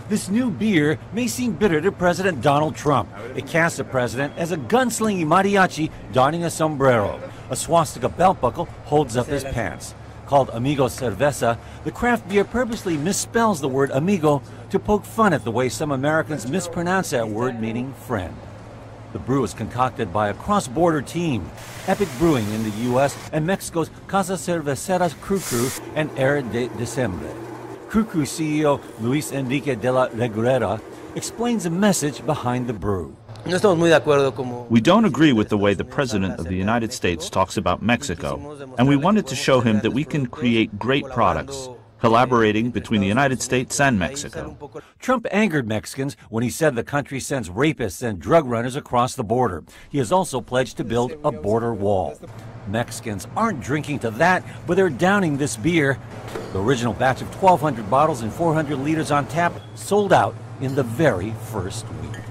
This new beer may seem bitter to President Donald Trump. It casts the president as a gunslinging mariachi donning a sombrero. A swastika belt buckle holds up his pants. Called Amigo Cerveza, the craft beer purposely misspells the word amigo to poke fun at the way some Americans mispronounce that word meaning friend. The brew is concocted by a cross-border team, Epic Brewing in the U.S. and Mexico's Casa Cerveceras Cru and Era de Diciembre. Cru CEO Luis Enrique de la Reguera explains the message behind the brew. We don't agree with the way the President of the United States talks about Mexico, and we wanted to show him that we can create great products, collaborating between the United States and Mexico. Trump angered Mexicans when he said the country sends rapists and drug runners across the border. He has also pledged to build a border wall. Mexicans aren't drinking to that, but they're downing this beer. The original batch of 1,200 bottles and 400 liters on tap sold out in the very first week.